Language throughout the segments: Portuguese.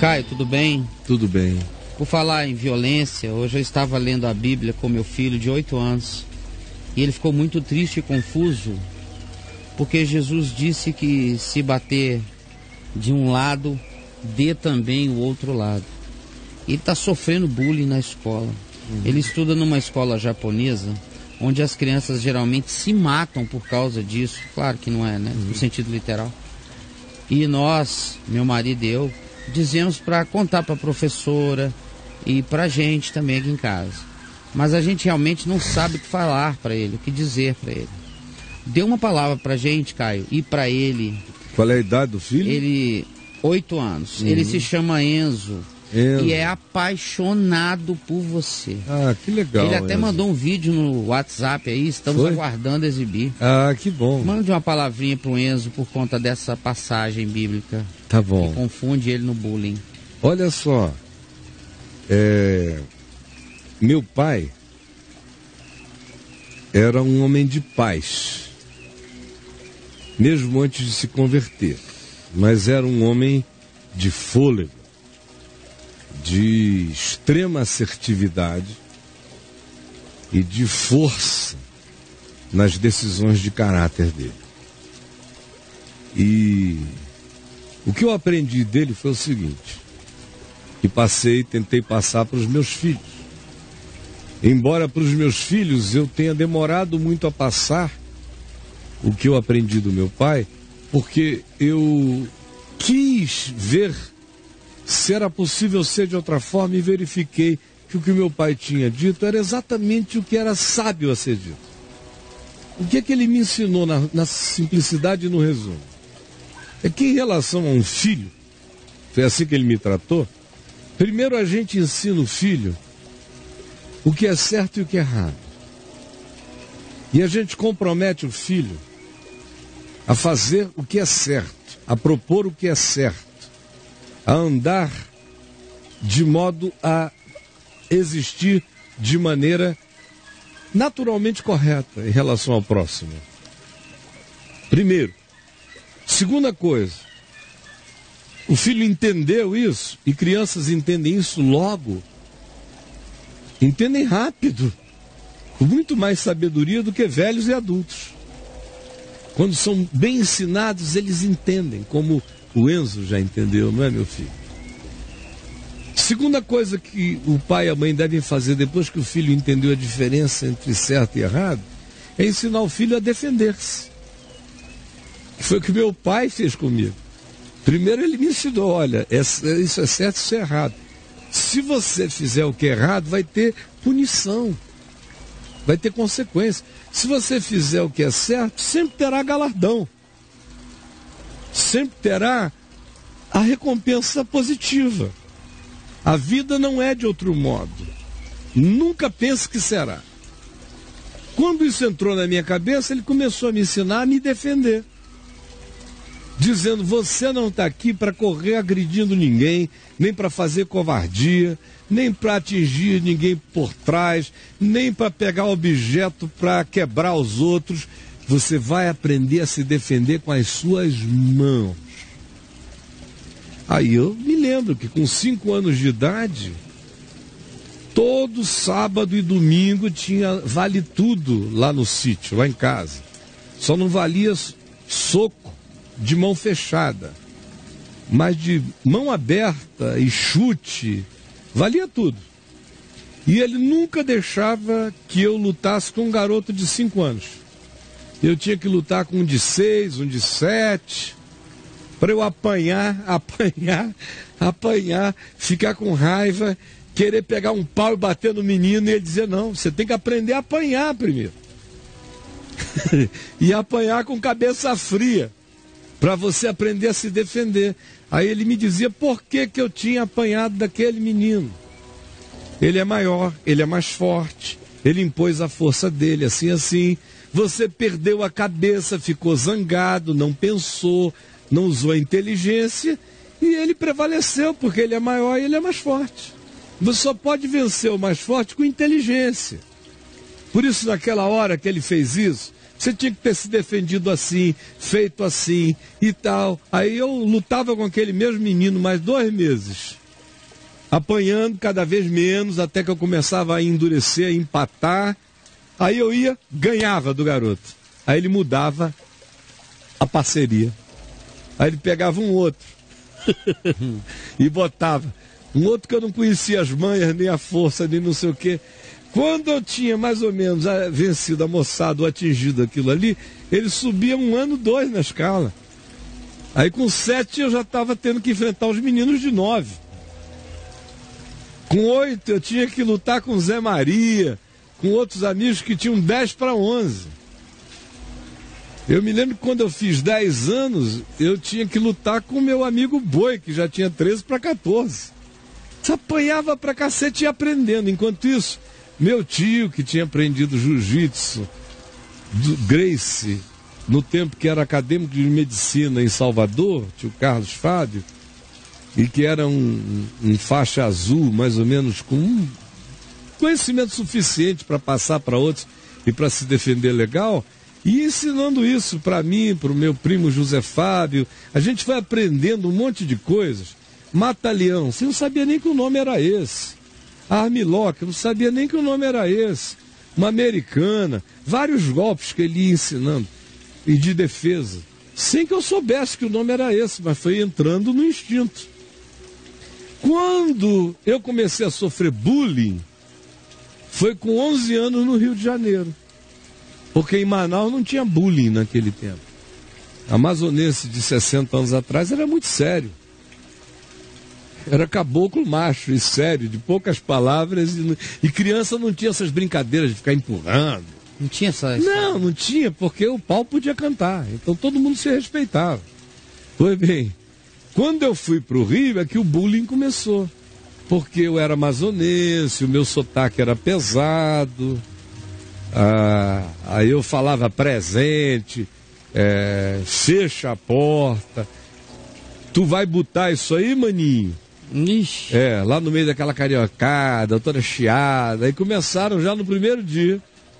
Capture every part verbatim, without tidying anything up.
Caio, tudo bem? Tudo bem. Por falar em violência, hoje eu estava lendo a Bíblia com meu filho de oito anos e ele ficou muito triste e confuso porque Jesus disse que se bater de um lado, dê também o outro lado. Ele está sofrendo bullying na escola. Uhum. Ele estuda numa escola japonesa onde as crianças geralmente se matam por causa disso. Claro que não é, né? Uhum. No sentido literal. E nós, meu marido e eu, dizemos para contar para a professora e para a gente também aqui em casa. Mas a gente realmente não sabe o que falar para ele, o que dizer para ele. Dê uma palavra para a gente, Caio, e para ele. Qual é a idade do filho? Ele, oito anos. Uhum. Ele se chama Enzo. Enzo. E é apaixonado por você. Ah, que legal. Ele até Enzo. mandou um vídeo no WhatsApp aí, estamos Foi? aguardando exibir. Ah, que bom. Mande uma palavrinha pro Enzo por conta dessa passagem bíblica. Tá bom. Que confunde ele no bullying. Olha só, é... meu pai era um homem de paz, mesmo antes de se converter, mas era um homem de fôlego, de extrema assertividade e de força nas decisões de caráter dele. E o que eu aprendi dele foi o seguinte, que passei, tentei passar para os meus filhos. Embora para os meus filhos eu tenha demorado muito a passar o que eu aprendi do meu pai, porque eu quis ver se era possível ser de outra forma e verifiquei que o que meu pai tinha dito era exatamente o que era sábio a ser dito. O que é que ele me ensinou na, na simplicidade e no resumo? É que em relação a um filho, foi assim que ele me tratou, primeiro a gente ensina o filho o que é certo e o que é errado. E a gente compromete o filho a fazer o que é certo, a propor o que é certo, a andar de modo a existir de maneira naturalmente correta em relação ao próximo. Primeiro. Segunda coisa, o filho entendeu isso, e crianças entendem isso logo, entendem rápido, com muito mais sabedoria do que velhos e adultos. Quando são bem ensinados, eles entendem, como o Enzo já entendeu, não é, meu filho? Segunda coisa que o pai e a mãe devem fazer depois que o filho entendeu a diferença entre certo e errado, é ensinar o filho a defender-se. Que foi o que meu pai fez comigo. Primeiro ele me ensinou, olha, isso é certo, isso é errado. Se você fizer o que é errado, vai ter punição, vai ter consequência. Se você fizer o que é certo, sempre terá galardão, sempre terá a recompensa positiva. A vida não é de outro modo. Nunca pense que será. Quando isso entrou na minha cabeça, ele começou a me ensinar a me defender, dizendo, você não está aqui para correr agredindo ninguém, nem para fazer covardia, nem para atingir ninguém por trás, nem para pegar objeto para quebrar os outros. Você vai aprender a se defender com as suas mãos. Aí eu me lembro que com cinco anos de idade, todo sábado e domingo tinha vale tudo lá no sítio, lá em casa. Só não valia soco de mão fechada, mas de mão aberta e chute, valia tudo. E ele nunca deixava que eu lutasse com um garoto de cinco anos. Eu tinha que lutar com um de seis, um de sete, para eu apanhar, apanhar, apanhar, ficar com raiva, querer pegar um pau e bater no menino, e ele dizer, não, você tem que aprender a apanhar primeiro. E apanhar com cabeça fria, para você aprender a se defender. Aí ele me dizia por que que eu tinha apanhado daquele menino. Ele é maior, ele é mais forte, ele impôs a força dele, assim, assim. Você perdeu a cabeça, ficou zangado, não pensou, não usou a inteligência, e ele prevaleceu, porque ele é maior e ele é mais forte. Você só pode vencer o mais forte com inteligência. Por isso, naquela hora que ele fez isso, você tinha que ter se defendido assim, feito assim e tal. Aí eu lutava com aquele mesmo menino mais dois meses, apanhando cada vez menos, até que eu começava a endurecer, a empatar. Aí eu ia, ganhava do garoto. Aí ele mudava a parceria. Aí ele pegava um outro e botava. Um outro que eu não conhecia as manhas, nem a força, nem não sei o quê. Quando eu tinha mais ou menos vencido a moçada ou atingido aquilo ali, ele subia um ano, dois na escala. Aí com sete eu já estava tendo que enfrentar os meninos de nove. Com oito eu tinha que lutar com Zé Maria, com outros amigos que tinham dez para onze. Eu me lembro que quando eu fiz dez anos, eu tinha que lutar com o meu amigo Boi, que já tinha treze para quatorze. Você apanhava pra cacete e ia aprendendo. Enquanto isso, meu tio, que tinha aprendido jiu-jitsu, Gracie, no tempo que era acadêmico de medicina em Salvador, tio Carlos Fábio, e que era um, um faixa azul, mais ou menos, com um conhecimento suficiente para passar para outros e para se defender legal, e ensinando isso para mim, para o meu primo José Fábio. A gente foi aprendendo um monte de coisas. Mata-leão, você não sabia nem que o nome era esse. Armlock, eu não sabia nem que o nome era esse. Uma americana, vários golpes que ele ia ensinando, e de defesa, sem que eu soubesse que o nome era esse, mas foi entrando no instinto. Quando eu comecei a sofrer bullying, foi com onze anos no Rio de Janeiro. Porque em Manaus não tinha bullying naquele tempo. A amazonense de sessenta anos atrás era muito sério. Era caboclo macho e sério, de poucas palavras, e, e criança não tinha essas brincadeiras de ficar empurrando. Não tinha essa... Não, não tinha, porque o pau podia cantar, então todo mundo se respeitava. Pois bem, quando eu fui para o Rio é que o bullying começou, porque eu era amazonense, o meu sotaque era pesado, ah, aí eu falava presente, é, fecha a porta, tu vai botar isso aí, maninho? Ixi. É, lá no meio daquela cariocada, toda chiada. Aí começaram já no primeiro dia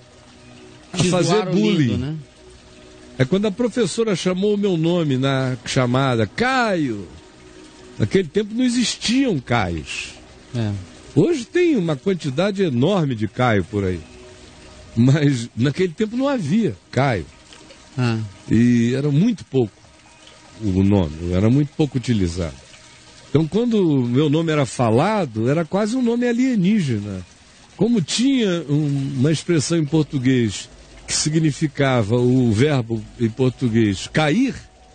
a Te fazer zoaram bullying. lindo, né? É quando a professora chamou o meu nome na chamada, Caio. Naquele tempo não existiam Caios. É. Hoje tem uma quantidade enorme de Caio por aí. Mas naquele tempo não havia Caio. Ah. E era muito pouco o nome, era muito pouco utilizado. Então, quando o meu nome era falado, era quase um nome alienígena. Como tinha um, uma expressão em português que significava o verbo em português cair,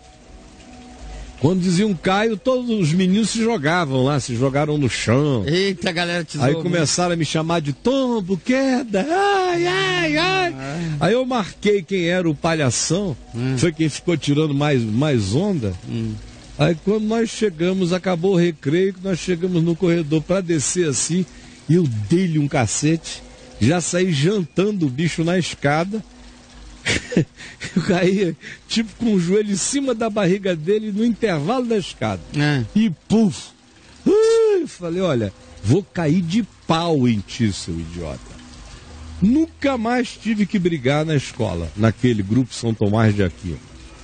quando diziam Caio, todos os meninos se jogavam lá, se jogaram no chão. Eita, a galera te zoou. Aí começaram a me chamar de tombo, queda, ai, ai, ai. Ah. Aí eu marquei quem era o palhação, hum. foi quem ficou tirando mais, mais onda. Hum. Aí quando nós chegamos, acabou o recreio, nós chegamos no corredor para descer assim, e eu dei-lhe um cacete, já saí jantando o bicho na escada. Eu caía tipo com o joelho em cima da barriga dele no intervalo da escada. É. E puf! Uh, eu falei, olha, vou cair de pau em ti, seu idiota. Nunca mais tive que brigar na escola, naquele grupo São Tomás de Aquino.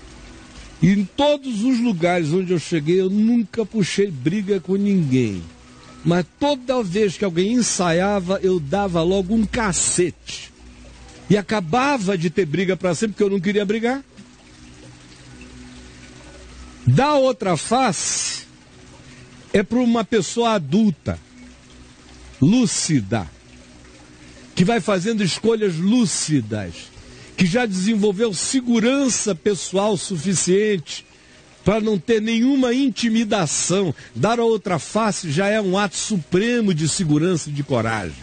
E em todos os lugares onde eu cheguei, eu nunca puxei briga com ninguém. Mas toda vez que alguém ensaiava, eu dava logo um cacete. E acabava de ter briga para sempre, porque eu não queria brigar. Da outra face, é para uma pessoa adulta, lúcida, que vai fazendo escolhas lúcidas, que já desenvolveu segurança pessoal suficiente para não ter nenhuma intimidação. Dar a outra face já é um ato supremo de segurança e de coragem.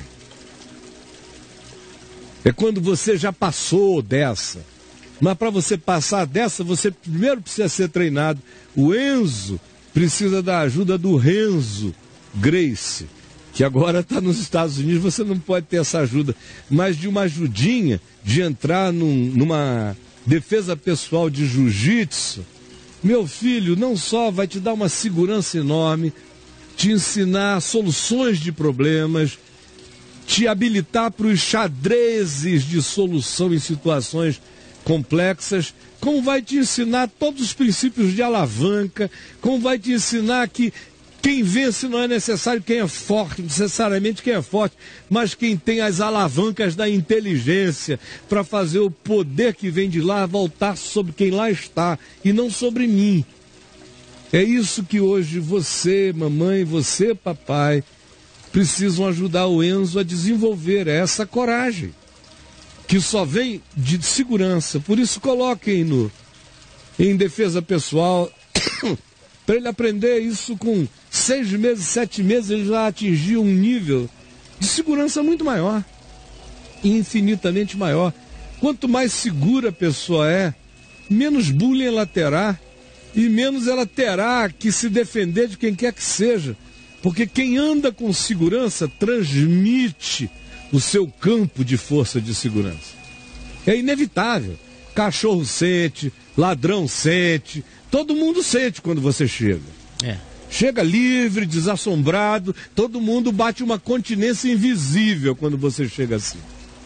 É quando você já passou dessa. Mas para você passar dessa, você primeiro precisa ser treinado. O Enzo precisa da ajuda do Renzo Gracie, que agora está nos Estados Unidos, você não pode ter essa ajuda. Mas de uma ajudinha, de entrar num, numa defesa pessoal de jiu-jitsu, meu filho, não só vai te dar uma segurança enorme, te ensinar soluções de problemas, te habilitar para os xadrezes de solução em situações complexas, como vai te ensinar todos os princípios de alavanca, como vai te ensinar que quem vence não é necessário quem é forte, necessariamente quem é forte, mas quem tem as alavancas da inteligência para fazer o poder que vem de lá voltar sobre quem lá está e não sobre mim. É isso que hoje você, mamãe, você, papai, precisam ajudar o Enzo a desenvolver, é essa coragem, que só vem de segurança. Por isso coloquem no em defesa pessoal, para ele aprender isso com seis meses, sete meses, ele já atingiu um nível de segurança muito maior, infinitamente maior. Quanto mais segura a pessoa é, menos bullying ela terá, e menos ela terá que se defender de quem quer que seja. Porque quem anda com segurança transmite o seu campo de força de segurança. É inevitável. Cachorro sente, ladrão sente, todo mundo sente quando você chega. É. Chega livre, desassombrado, todo mundo bate uma continência invisível quando você chega assim.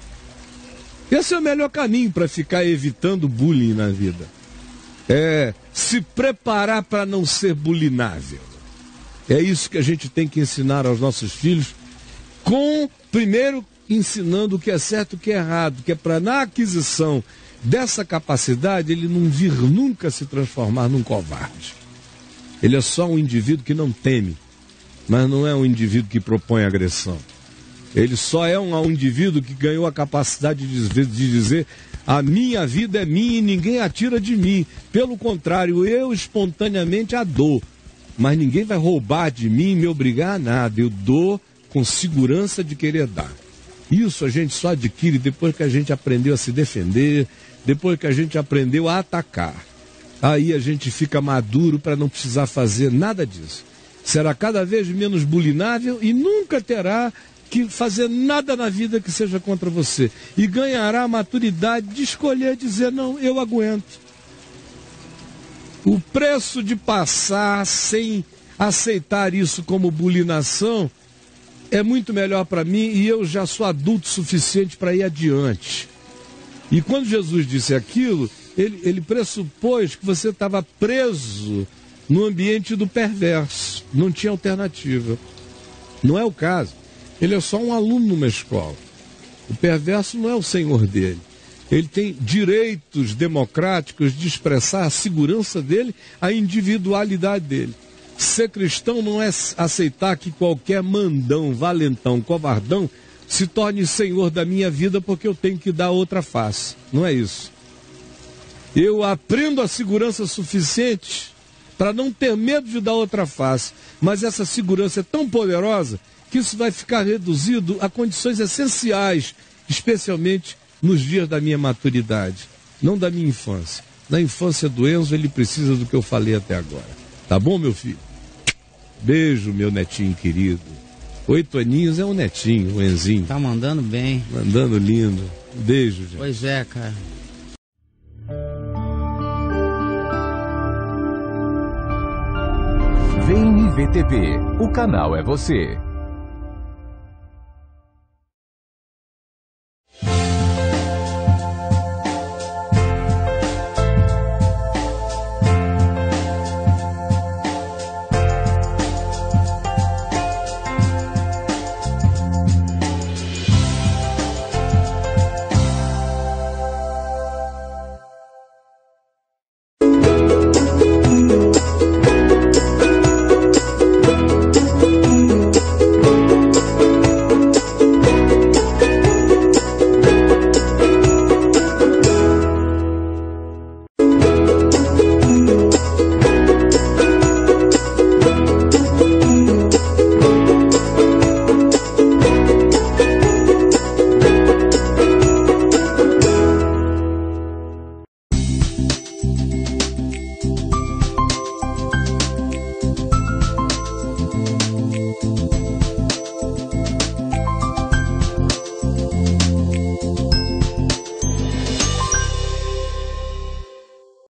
Esse é o melhor caminho para ficar evitando bullying na vida. É se preparar para não ser bulinável. É isso que a gente tem que ensinar aos nossos filhos, com, primeiro, ensinando o que é certo e o que é errado, que é para, na aquisição dessa capacidade, ele não vir nunca se transformar num covarde. Ele é só um indivíduo que não teme, mas não é um indivíduo que propõe agressão. Ele só é um, um indivíduo que ganhou a capacidade de, de dizer: a minha vida é minha e ninguém atira de mim. Pelo contrário, eu espontaneamente a dou. Mas ninguém vai roubar de mim e me obrigar a nada. Eu dou com segurança de querer dar. Isso a gente só adquire depois que a gente aprendeu a se defender, depois que a gente aprendeu a atacar. Aí a gente fica maduro para não precisar fazer nada disso. Será cada vez menos bulinável e nunca terá que fazer nada na vida que seja contra você. E ganhará a maturidade de escolher dizer: não, eu aguento. O preço de passar sem aceitar isso como bulinação é muito melhor para mim, e eu já sou adulto o suficiente para ir adiante. E quando Jesus disse aquilo, ele, ele pressupôs que você estava preso no ambiente do perverso, não tinha alternativa. Não é o caso. Ele é só um aluno numa escola. O perverso não é o senhor dele. Ele tem direitos democráticos de expressar a segurança dele, a individualidade dele. Ser cristão não é aceitar que qualquer mandão, valentão, covardão se torne senhor da minha vida porque eu tenho que dar outra face. Não é isso. Eu aprendo a segurança suficiente para não ter medo de dar outra face. Mas essa segurança é tão poderosa que isso vai ficar reduzido a condições essenciais, especialmente nos dias da minha maturidade, não da minha infância. Na infância do Enzo, ele precisa do que eu falei até agora. Tá bom, meu filho? Beijo, meu netinho querido. Oito aninhos é um netinho, um Enzinho. Tá mandando bem. Mandando lindo. Beijo, gente. Pois é, cara. V N V T V, o canal é você.